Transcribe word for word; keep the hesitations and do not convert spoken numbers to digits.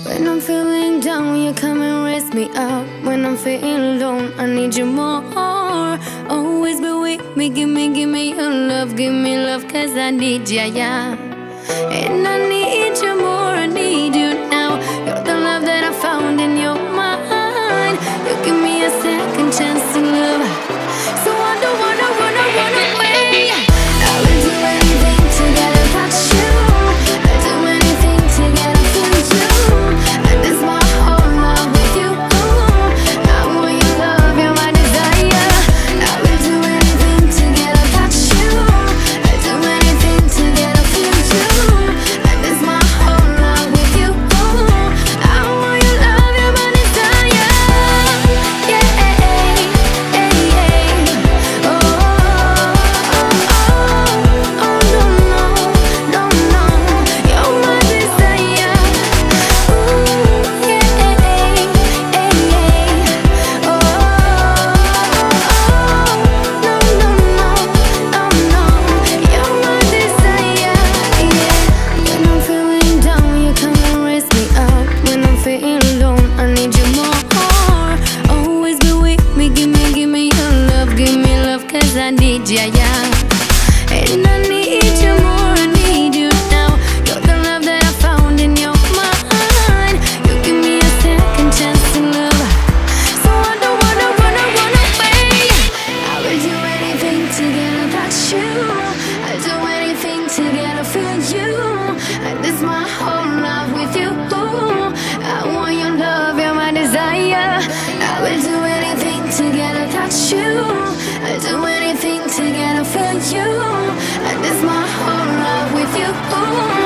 When I'm feeling down, will you come and raise me up? When I'm feeling alone, I need you more. Always be with me, give me, give me your love, give me love, cause I need ya, yeah. And I need you more, I need you now. You're the love that I found in your mind. You give me a second chance to love, so I don't wanna run, I run away. I will do anything to get a touch you. I'll do anything to get a feel you. And this my whole love with you. I want your love, you're my desire. I will do anything to get a touch you. I'll do anything to get a feel you. And this my whole love with you. I want your love, you're my desire. Yeah, yeah, yeah. Oh, oh, oh, oh, no, no, no, no. You're my desire. Ooh, yeah, yeah, yeah. Oh, no, no, no, no, no. You're my desire. Yeah. When I'm feeling down, you come and raise me up. When I'm feeling alone, I need you more. Always be with me, give me, give me your love, give me love, cause I need ya, yeah. And I need you more, I need you now. You're the love that I found in your mind. You give me a second chance to love, so I don't wanna run, I run away. I will do anything to get a touch you. I'll do anything to get a feel you. And this my whole love with you. I want your love, you're my desire. I will do anything to get a touch you. I'll do anything to get a feel you. And this my whole love with you.